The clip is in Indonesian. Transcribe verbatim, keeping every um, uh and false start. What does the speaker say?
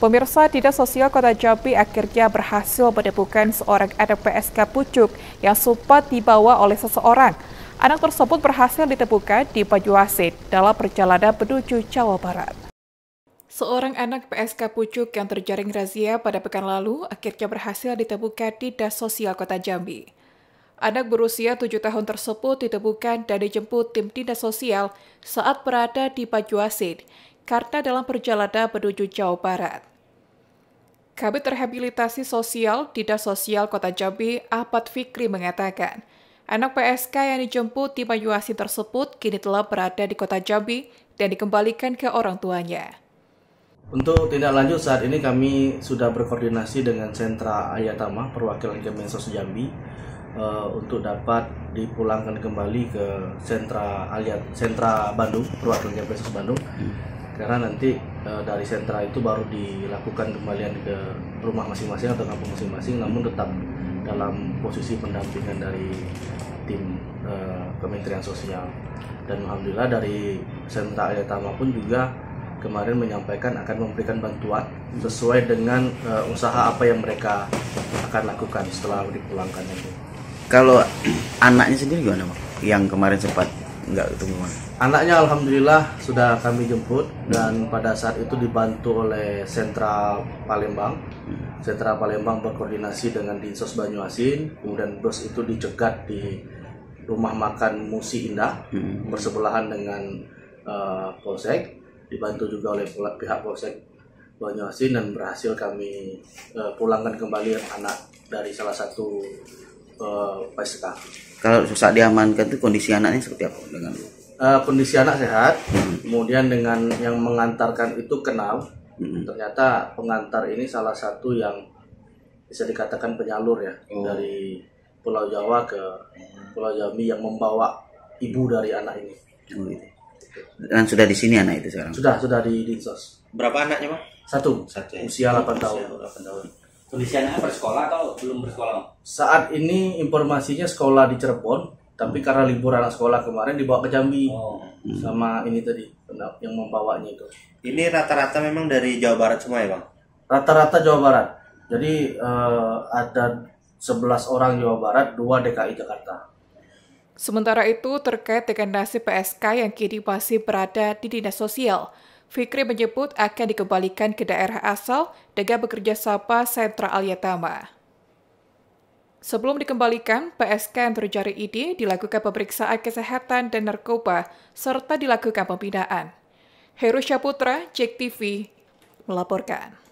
Pemirsa, Dinas Sosial Kota Jambi akhirnya berhasil menemukan seorang anak P S K Pucuk yang sempat dibawa oleh seseorang. Anak tersebut berhasil ditemukan di Banyuasin dalam perjalanan menuju Jawa Barat. Seorang anak P S K Pucuk yang terjaring razia pada pekan lalu akhirnya berhasil ditemukan di Dinas Sosial Kota Jambi. Anak berusia tujuh tahun tersebut ditemukan dan dijemput tim Dinas Sosial saat berada di Banyuasin karena dalam perjalanan menuju Jawa Barat. Kabid Rehabilitasi Sosial Dinas Sosial Kota Jambi, Ahmad Fikri mengatakan, anak P S K yang dijemput di Banyuasin tersebut kini telah berada di Kota Jambi dan dikembalikan ke orang tuanya. Untuk tindak lanjut saat ini kami sudah berkoordinasi dengan Sentra Ayatama perwakilan Kemensos Jambi uh, untuk dapat dipulangkan kembali ke Sentra Aliat Sentra Bandung perwakilan Kemensos Bandung. Karena nanti e, dari sentra itu baru dilakukan kembalian ke rumah masing-masing atau kampung masing-masing, namun tetap dalam posisi pendampingan dari tim e, Kementerian Sosial. Dan alhamdulillah dari sentra Ayatama pun juga kemarin menyampaikan akan memberikan bantuan sesuai dengan e, usaha apa yang mereka akan lakukan setelah dipulangkan itu. Kalau anaknya sendiri gimana, Pak? Yang kemarin sempat nggak ketemu? Anaknya alhamdulillah sudah kami jemput dan pada saat itu dibantu oleh Sentra Palembang. Sentra Palembang berkoordinasi dengan Dinsos Banyuasin, kemudian bus itu dicegat di rumah makan Musi Indah bersebelahan dengan uh, Polsek, dibantu juga oleh pihak Polsek Banyuasin dan berhasil kami uh, pulangkan kembali anak dari salah satu uh, P S K. Kalau saat diamankan itu kondisi anaknya seperti apa dengan Uh, kondisi anak sehat, hmm. kemudian dengan yang mengantarkan itu kenal, hmm. ternyata pengantar ini salah satu yang bisa dikatakan penyalur ya, oh. dari Pulau Jawa ke Pulau Jambi yang membawa ibu dari anak ini. Oh, gitu. Dan sudah di sini anak itu sekarang? Sudah, sudah di Dinsos. Berapa anaknya, Pak? Satu, Satu ya? usia delapan tahun. tahun. Kondisi anaknya bersekolah atau belum bersekolah? Saat ini informasinya sekolah di Cirebon. Tapi karena libur anak sekolah kemarin dibawa ke Jambi oh. sama ini tadi yang membawanya itu. Ini rata-rata memang dari Jawa Barat semua ya, Bang? Rata-rata Jawa Barat. Jadi eh, ada sebelas orang Jawa Barat, dua D K I Jakarta. Sementara itu terkait dengan nasib P S K yang kini masih berada di Dinas Sosial, Fikri menyebut akan dikembalikan ke daerah asal dengan bekerja sama Sentra Ayatama. Sebelum dikembalikan, P S K yang terjaring ini dilakukan pemeriksaan kesehatan dan narkoba, serta dilakukan pembinaan. Heru Syaputra, Jek T V, melaporkan.